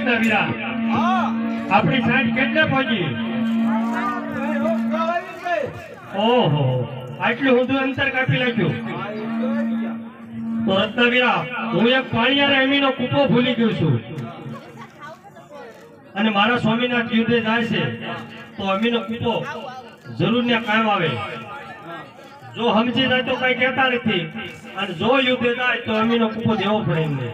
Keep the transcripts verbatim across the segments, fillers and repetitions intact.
રત્નવીરા આપણી સાઈડ કેટલે પહોંચી? ઓહો આટલું ઊંધું અંતર કાપી નાખ્યું. તો રત્નવીરા હું એક પાણીયારે અમીનો કૂપો ભૂલી ગયો છું અને મારા સ્વામીનાથ યુદ્ધે જાય છે તો અમીનો કૂપો જરૂર ને કામ આવે. જો સમજી જાય તો કઈ કહેતા નથી અને જો યુદ્ધે જાય તો અમીનો કૂપો દેવો પડે એમને.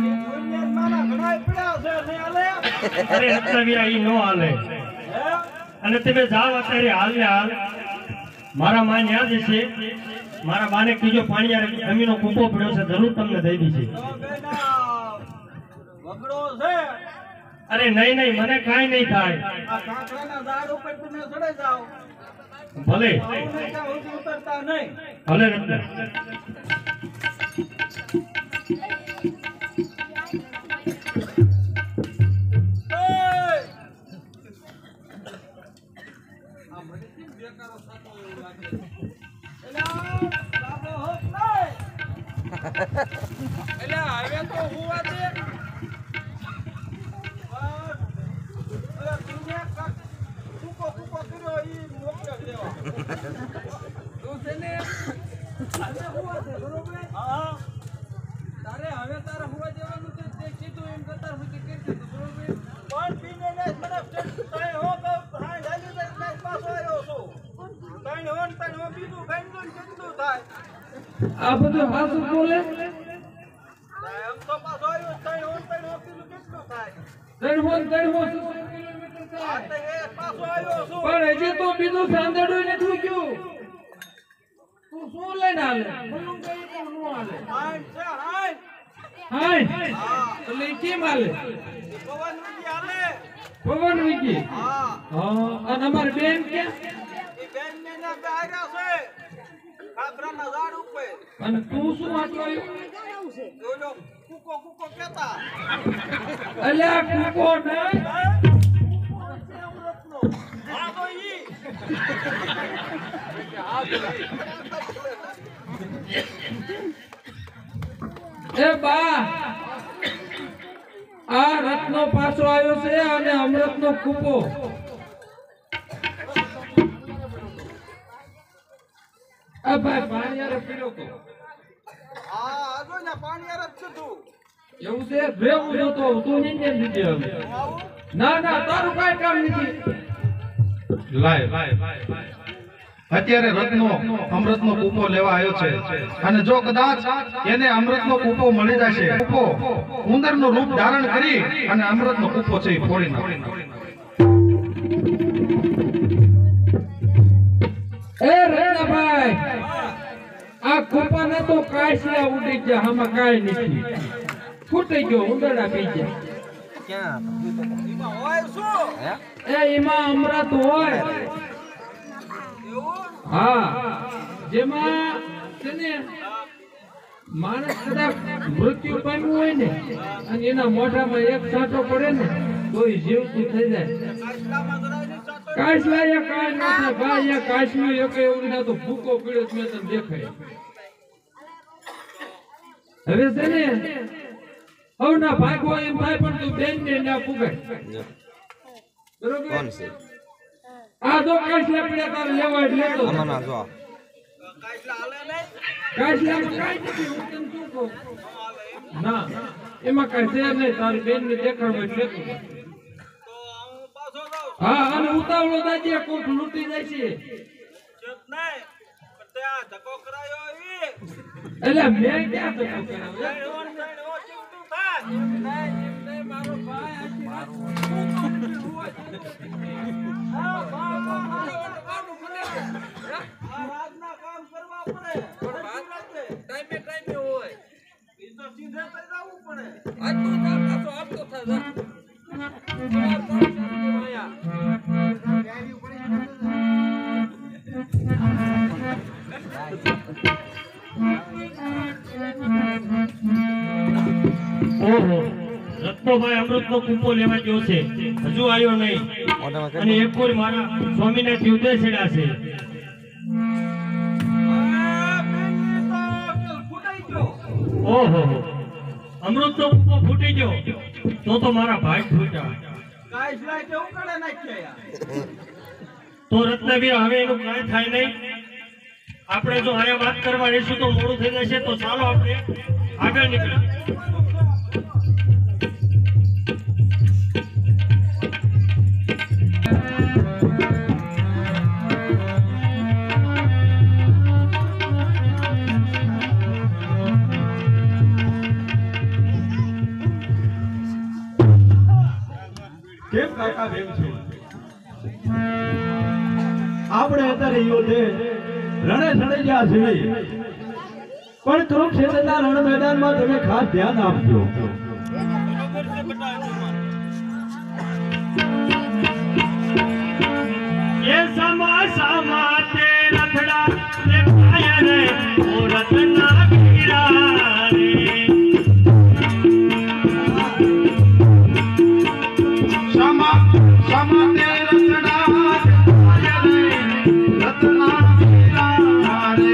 અરે રત્નવીરા ઈ નો હાલે અને તમે જાઓ અત્યારે હાલ ને હાલ મારા માન યાદ છે મારા બાને કીજો પાણી અમીનો કૂપો પડ્યો છે જરૂર તમને દઈ દીધી. અરે નહીં નહીં મને કાંઈ નહીં થાય. ભલે ભલે રત્ન આ બધું પાછું બોલે પણ હજી તો બીજું સાંદડું નથી ગયું. તું શું લઈને હાલે? એટલે કેમ હાલે? પવન વીકી. અને અમારી બેન ક્યાં? અને તું શું વાંચો અલ્યા કૂકો નહીં એ બા આ રત્નો પાછો આવ્યો છે અને અમૃત નો કૂપો. આ ભાઈ પાણી યાર પીરો કો હા આજો ને પાણી યાર છે તું એવું છે ભેવું જોતો તું નીંદે નીચે હવે ના ના તારું કાઈ કામ નથી. લાય અત્યારે રત્નો અમૃતનો કૂપો લેવા આવ્યો છે અને જો કદાચ એને અમૃતનો કૂપો મળી જશે કૂપો ઉંદરનું રૂપ ધારણ કરી અને અમૃતનો કૂપો છે એ ફોડી નાખે. એ રત્નાભાઈ આ કૂપાને તો કાશિયા ઉડી ગયા આમાં કાઈ નથી ફૂટી ગયો ઉંદરડા પી ગયા. ક્યાં એમાં હોય શું એ એમાં અમૃત હોય. હા જેમાં છે ને માણસ કદાચ મૃત્યુ પામ્યું હોય ને અને એના મોઢામાં એક સાંટો પડે ને તો એ જીવતું થઈ જાય. કાશલા એ કાઈ ન થાય ભાઈ એ કાશલું એક એવું ના તો ભૂકો પીડ્યો મેં તને દેખાય. હવે છે ને હવે ના ભાગવો એમ થાય પણ તું બેન ને ના પુગાય બરોબર. આ જો કાશલા પીડ્યા તારે લેવા એટલે લેતો આમાં જો કાશલા માં કાઈ નથી હું તને શું કહું ના એમાં કાઈ છે નહીં તારી બેન ને દેખાડવો એટલે લેતો. હા અને ઉતાવળો દાજે કોક લૂટી જાય છે એટલે મેં ક્યાં ધક્કો કરાવ્યો? મારો ભાઈ કામ કરવા પડે ટાઈમે ટાઈમે હોય એ તો સીધે થઈ જવું પડે. આ તું તાર પાછો આપતો થા ઓહો રત્નોભાઈ અમૃતનો કૂપો લેવા ગયો છે હજુ આવ્યો નહીં અને એક વાર મારા સ્વામીનાથ યુદ્ધે છેડ્યા છે. ઓહો અમૃતનો કૂપો ફૂટી ગયો. તો તો મારા ભાઈ છૂટ્યા. કાંઈ સિલાઈ તે ઉકળે નાખ્યા યાર. તો રત્નવીર હવે એનું કાંઈ થાય નહીં. આપણે જો અહીંયા વાત કરવા રહીશું તો મોડું થઈ જશે. તો ચાલો આપણે આગળ નીકળીએ. કેમ કાકા બેમ છે? આપણે અત્યારે યોધે રણે ચડી ગયા છીએ, પણ કુરુક્ષેત્રના રણ મેદાનમાં તમે ખાસ ધ્યાન આપજો. ये समा समा ते रथड़ा ते पाया रे ओ रत्ना वीरा रे समा समा ते रत्ना पाया रे रत्ना वीरा रे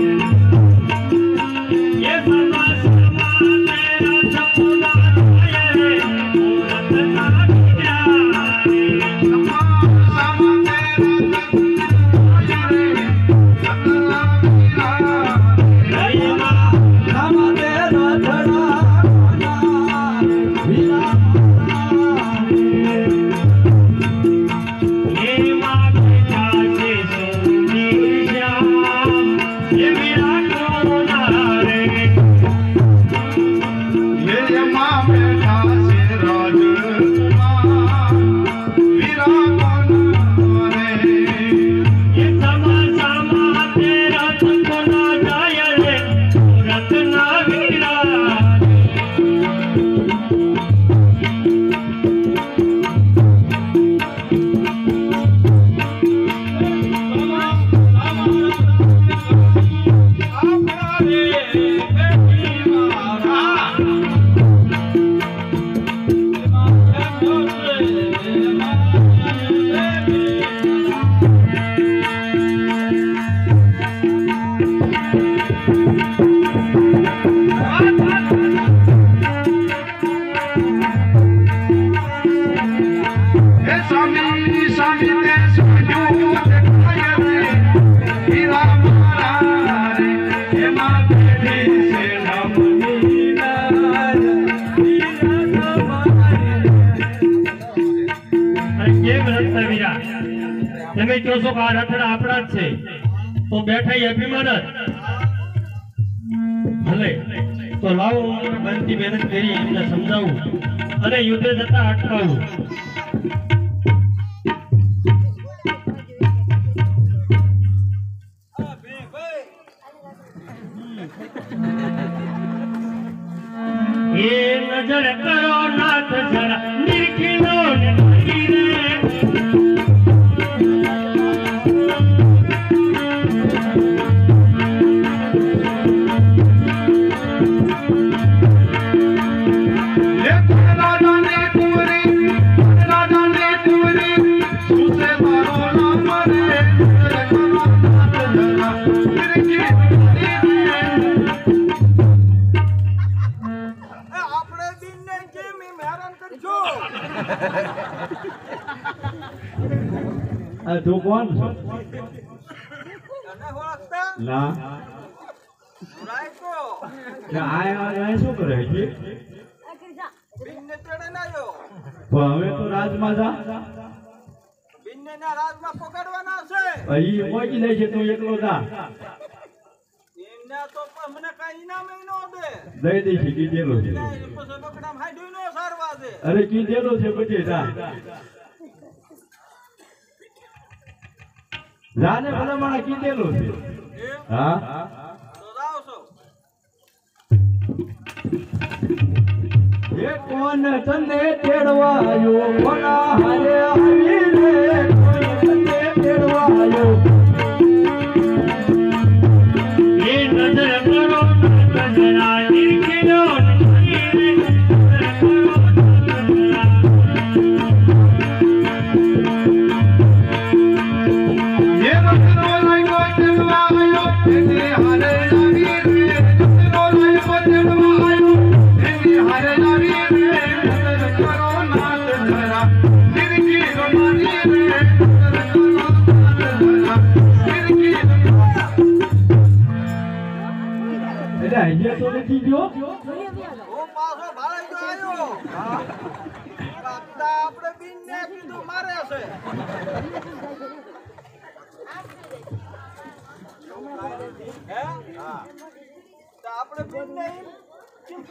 ये समा समा ते रथड़ा पाया रे ओ रत्ना वीरा रे समा समा ते रत्ना पाया रे रत्ना वीरा રામા તે રથડા વીરા ये मां बेटा से सोनी श्याम ये वीरा कोना रे ये मां बेटा से राजकुमार वीरा कोना रे ये समा समा तेरा कोना जाय रे रत्ना वीरा हे स्वामी स्वामी ते सुजू ते पाया रे वीरा मारा रे हे मां बेटी से नमनी नार वीरा मारे અરે કેમ રત્ના વીરા તમે કહો છો કે આ રથડા આપણા જ છે તો બેઠા એ અભિમાન જ ભલે તો લાવો હું બનતી મહેનત કરી એમને સમજાવું અને યુદ્ધે જતા અટકાવું. ये नजर करो नाथ जरा निरखिलो नहीं रे ले राजा ने कुंवरी राजा ने कुंवरी सुसे मारो नाम रे रे करो नाथ जरा निरखी रे એ આપણે દિનને કેમ એમ હેરાન કરજો? આ તું કોણ છો? તને ઓળખતા? ના રાયકો ના, આ આ શું કરે છે? બિનને ચડે ના જો. પણ હવે તો રાજમાં જા. બિનને ના રાજમાં પકડવાના છે. અહીં પહોંચી જાય છે, તું એકલો જા. એમને તો પણ મને કાંઈ ઇનામ ય નો દે. દઈ દઈશ, કીધેલો છે. કાંઈ પછી બકડામ હાડ્યું નો સારવા દે. અરે કીધેલો છે, પછી જા. જાને ભલે મારા કીધેલો છે. એમ? હા તો જાઓ છો. એ કોણ તને તેડવાયો, કોના હારે આવી રે, કોણ તને તેડવાયો. ये नजर करो नाथ जरा निरखिलो नहीं रे नजर करो नाथ जरा ये रत्नो लाइको चलवायो तेरे हारे लागी रे रत्नो लाइको चलवायो तेरे हारे लागी रे ધરા ફિરકી રમાની રે એટલે અહીંયા તો નથી ગયો હું પાછો ભાળાઈ ગયો આવ્યો બાપા આપણે બીનને કીધું મારે છે હે હા તો આપણે બીનને કેમ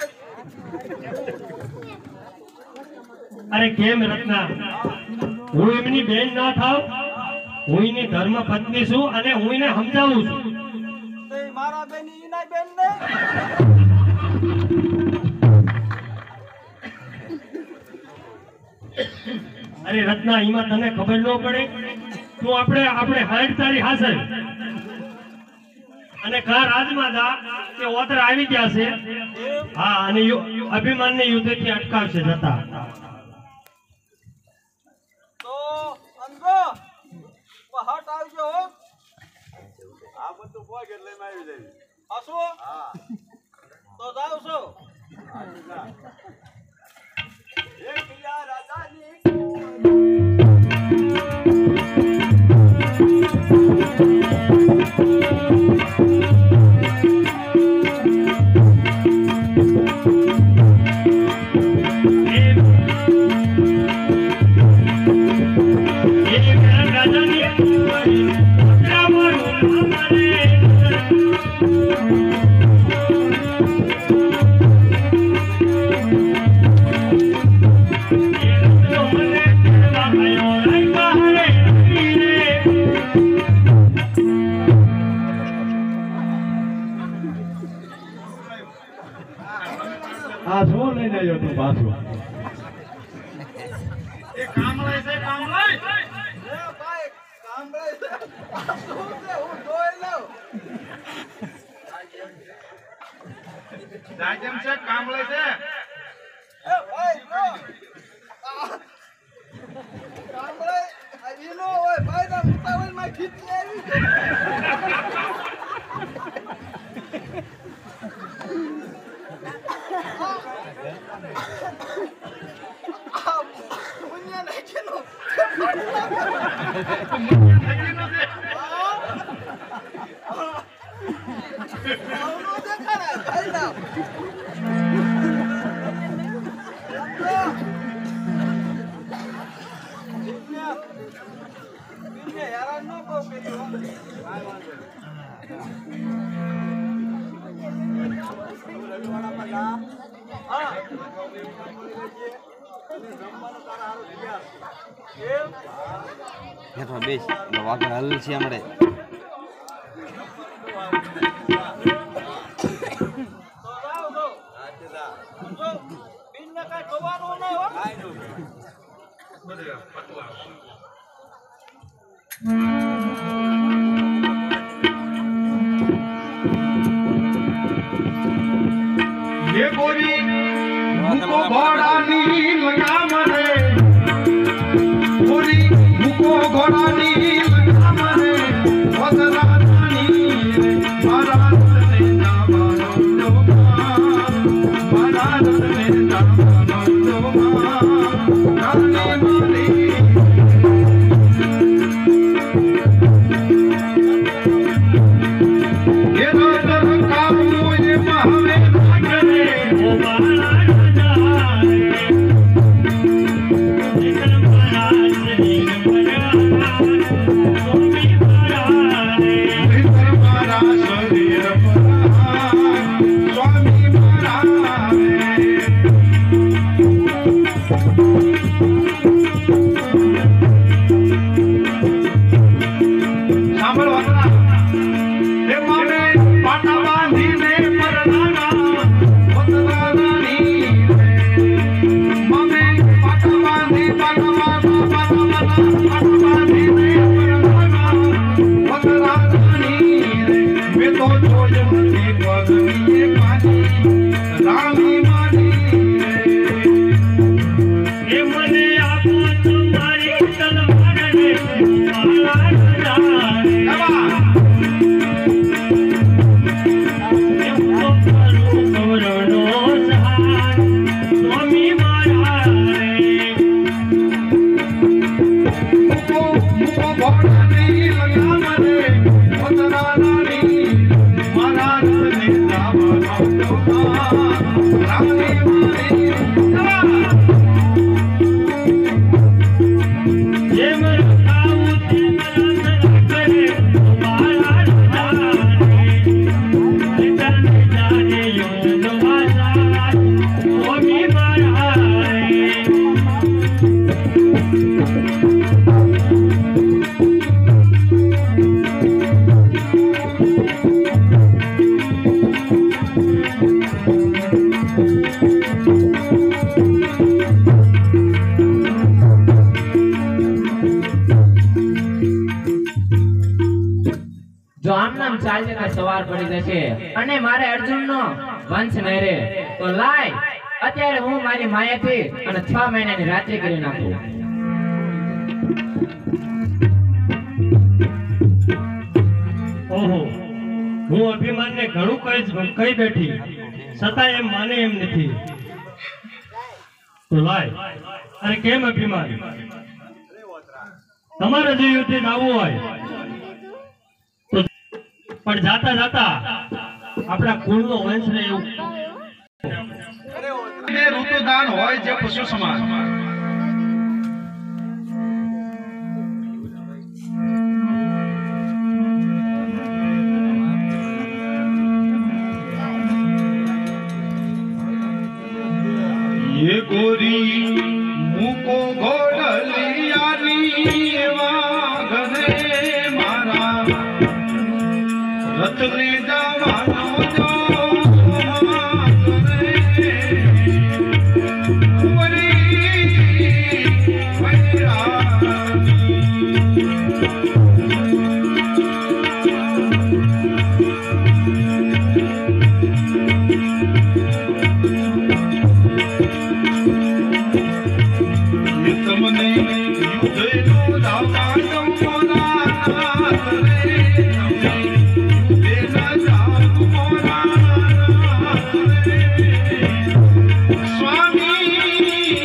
કરી અરે કેમ રત્ના, હું એમની બેન ના થાવ, હું એની ધર્મ પત્ની છું અને હું એને સમજાવું છું. તે મારા બેની ઈના બેન ને અરે રત્ના, એમાં તને ખબર ન પડે? તું આપણે આપણે હાઈટ તારી હાસર અને કા રાજમાં જા કે ઓતર આવી ગયા છે. હા, અને અભિમાનને યુદ્ધથી અટકાવશે જતા. તો અંગો હટ આવજો હો. આ બધું પોગ એટલે મે આવી જઈ આસો. હા તો જાવ છો. એ કિયા રાજાની આ શું લઈને આવ્યો તું પાછો? એ કામળાઈ છે કામળાઈ એ ભાઈ કામળે છે શું છે હું જોઈ લઉં. રાજમ છે કામળાઈ છે. એ ભાઈ જો કામળે ઈનો હોય ભાઈ ના મુતાવલ માં ખીચી આવી છે. આ મુનિયા નાખીનો આવનો દેખાડા ભાઈ ના બીજે હેરાન ન બહુ કર્યું. કાંઈ વાંધો નહીં. રવિવાળામાં જા. હા જમવાનું તારા હારું તૈયાર છે. એમ? હેઠળ બેસ વાઘર હલ છે હમણે તો જાઓ તો. જો, બીજને કાંઈ ખવાનું નહીં હો. ये गोरी मुको घोड़ानी लगाम रे गोरी मुको घोड़ानी लगाम रे वसरानी रे महाराज ने नामानो लोमा महाराज ने नामानो लोमा रानी मारी વાર પડી જશે અને મારે અર્જુનનો વંશ નહીં રહે. તો લાય અત્યારે હું મારી માયાથી અને છ મહિનાની રાત્રિ કરી નાખું. ઓહો, હું અભિમાનને ઘણું કઈ કઈ બેઠી, છતાં એમ માને એમ નથી. તો લાય. અરે કેમ અભિમાન? તમારે જો યુદ્ધે આવવું હોય તો, પણ જાતા જાતા આપણા કુળનો વંશ રહે એવું ઋતુદાન હોય જે પશુ સમાન. ये गोरी मुको घोड़लियानी वागरे मारा रतने जवानो जो मागरे उमरी તમને યુદ્ધનો દાવાનો મોના રે તમને યુદ્ધના જાવ મોના રે સ્વામી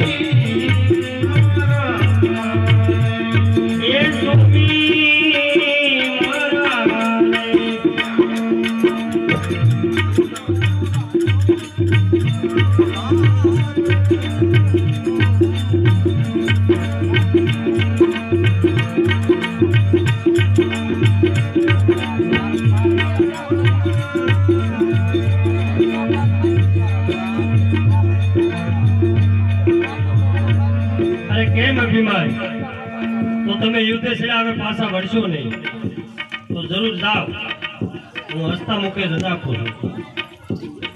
એ સ્વામી મારા અરે કેમ અભિમાન? તો તમે યુદ્ધ છે હવે પાછા વળશો નહીં. તો જરૂર જાઓ, હું હસતા મુખે રજા ખોલું.